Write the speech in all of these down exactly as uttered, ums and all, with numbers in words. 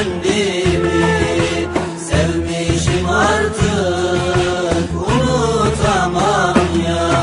efendimi sevmişim artık unutamam ya.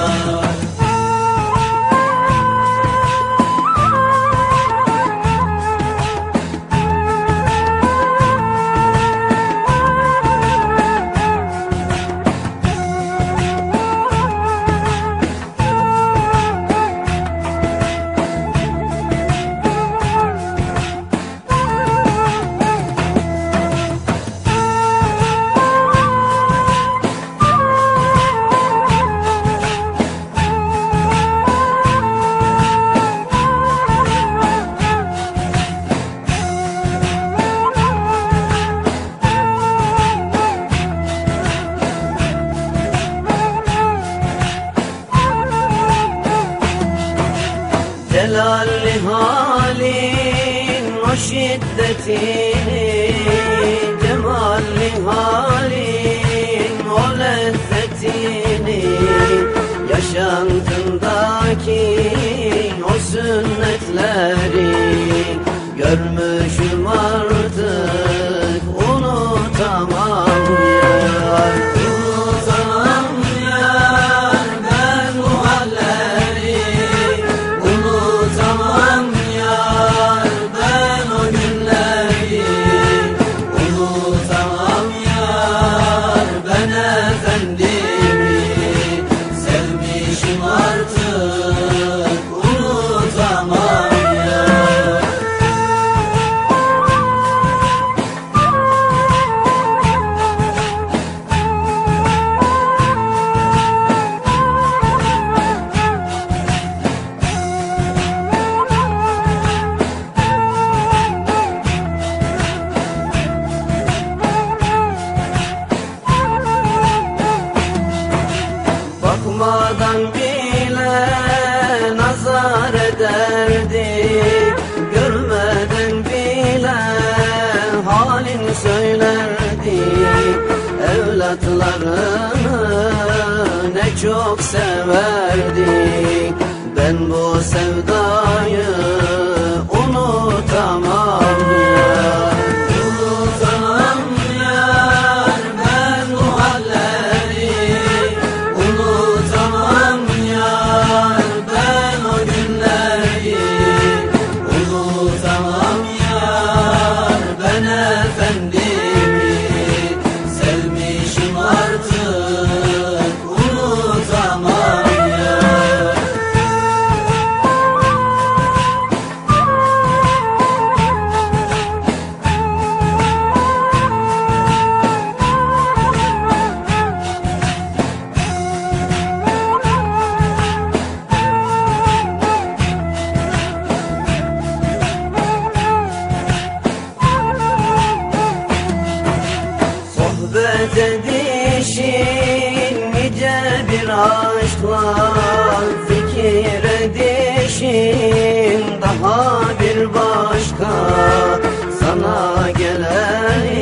Celalli halin o şiddetini, cemalli halin o lezzetini, yaşantındaki o sünnetleri görmüşüm artık unutamam yar. Unutamam yar ben bu halleri, unutamam yar ben o günleri, unutamam yar ben efendimi sevmişim artık unutamam yar. Bakmadan bile nazar ederdi, görmeden bile halin söylerdi. Evlatlarını ne çok severdi, ben bu sevdayı unutamam ya. Unutamam yar ben bu halleri, unutamam yar ben o günleri, unutamam yar ben efendimi sevmişim artık unutamam yar. Sohbet edişin nice bir aşkla, fikir edişin daha bir başka. Sana gelen